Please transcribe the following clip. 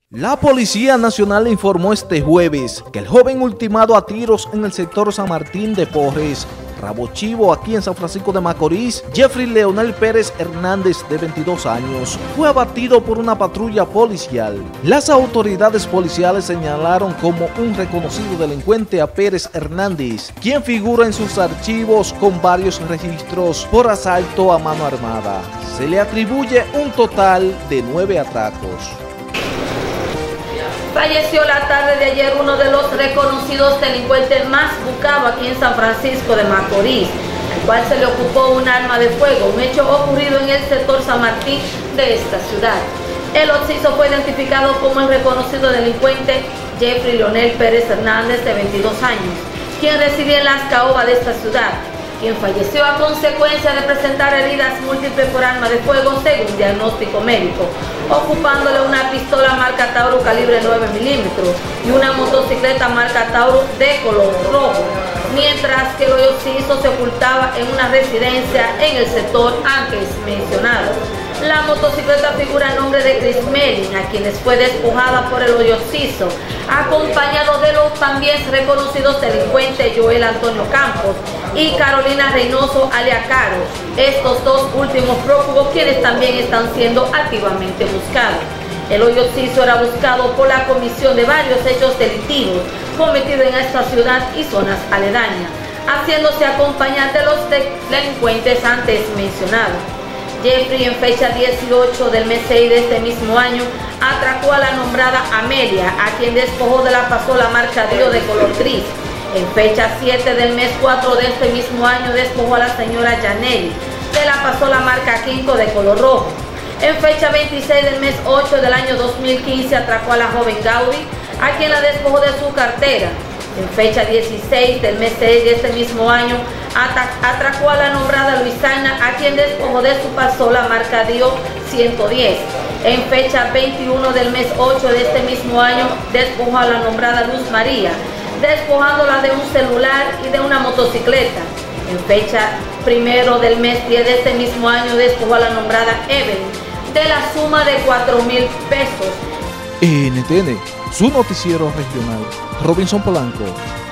La Policía Nacional informó este jueves que el joven ultimado a tiros en el sector San Martín de Porres, Rabo Chivo, aquí en San Francisco de Macorís, Jeffrey Leonel Pérez Hernández, de 22 años, fue abatido por una patrulla policial. Las autoridades policiales señalaron como un reconocido delincuente a Pérez Hernández, quien figura en sus archivos con varios registros por asalto a mano armada. Se le atribuye un total de 9 atracos. Falleció la tarde de ayer uno de los reconocidos delincuentes más buscados aquí en San Francisco de Macorís, al cual se le ocupó un arma de fuego, un hecho ocurrido en el sector San Martín de esta ciudad. El occiso fue identificado como el reconocido delincuente Jeffrey Leonel Pérez Hernández, de 22 años, quien residía en las caobas de esta ciudad, quien falleció a consecuencia de presentar heridas múltiples por arma de fuego según diagnóstico médico, ocupándole una pistola marca Tauro calibre 9 milímetros y una motocicleta marca Tauro de color rojo, mientras que el occiso se ocultaba en una residencia en el sector antes mencionado. La motocicleta figura el nombre de Chris Melin, a quienes fue despojada por el occiso, acompañado de los también reconocidos delincuentes Joel Antonio Campos y Carolina Reynoso alias Caro, estos dos últimos prófugos quienes también están siendo activamente buscados. El occiso era buscado por la comisión de varios hechos delictivos cometidos en esta ciudad y zonas aledañas, haciéndose acompañar de los delincuentes antes mencionados. Jeffrey, en fecha 18 del mes 6 de este mismo año, atracó a la nombrada Amelia, a quien despojó de la pasola marca Dio de color gris. En fecha 7 del mes 4 de este mismo año, despojó a la señora Janelli de la pasola marca Quinco de color rojo. En fecha 26 del mes 8 del año 2015, atracó a la joven Gaudí, a quien la despojó de su cartera. En fecha 16 del mes 6 de este mismo año, atracó a la nombrada Luisana, a quien despojó de su pasola marca Dio 110. En fecha 21 del mes 8 de este mismo año, despojó a la nombrada Luz María, despojándola de un celular y de una motocicleta. En fecha 1 del mes 10 de este mismo año, despojó a la nombrada Evelyn de la suma de 4,000 pesos. NTN, su noticiero regional, Robinson Polanco.